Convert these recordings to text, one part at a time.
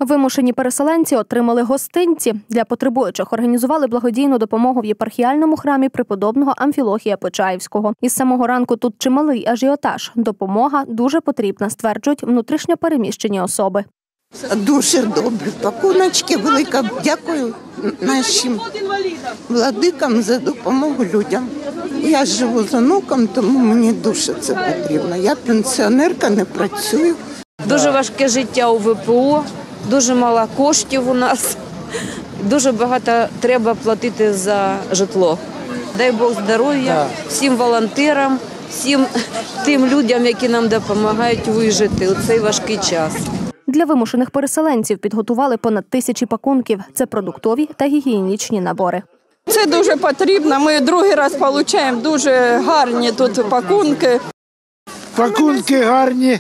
Вимушені переселенці отримали гостинці. Для потребуючих організували благодійну допомогу в єпархіальному храмі преподобного Амфілохія Почаївського. Із самого ранку тут чималий ажіотаж. Допомога дуже потрібна, стверджують внутрішньо переміщені особи. Дуже добре. Пакуночки велика. Дякую нашим владикам за допомогу людям. Я живу з онуком, тому мені дуже це потрібно. Я пенсіонерка, не працюю. Дуже важке життя у ВПО, дуже мало коштів у нас, дуже багато треба платити за житло. Дай Бог здоров'я всім волонтерам, всім тим людям, які нам допомагають вижити у цей важкий час. Для вимушених переселенців підготували понад 1000 пакунків. Це продуктові та гігієнічні набори. Це дуже потрібно. Ми другий раз отримуємо дуже гарні тут пакунки. Пакунки гарні,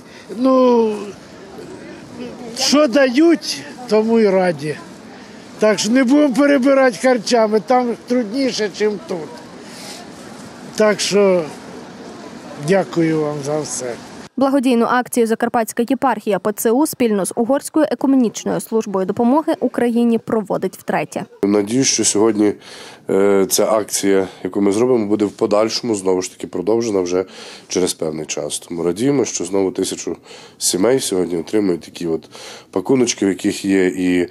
що дають, тому і раді. Так що не будемо перебирати харчами, там трудніше, ніж тут. Так що дякую вам за все. Благодійну акцію Закарпатська єпархія ПЦУ спільно з Угорською екуменічною службою допомоги Україні проводить втретє. Надіюсь, що сьогодні ця акція, яку ми зробимо, буде в подальшому знову ж таки продовжена вже через певний час. Тому радіємо, що знову 1000 сімей сьогодні отримують такі от пакуночки, в яких є і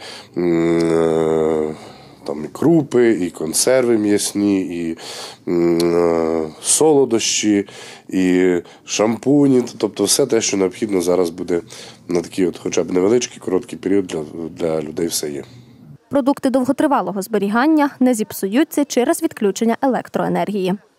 там і крупи, і консерви м'ясні, і солодощі, і шампуні. Тобто все те, що необхідно зараз буде на такий от хоча б невеличкий, короткий період для людей все є. Продукти довготривалого зберігання не зіпсуються через відключення електроенергії.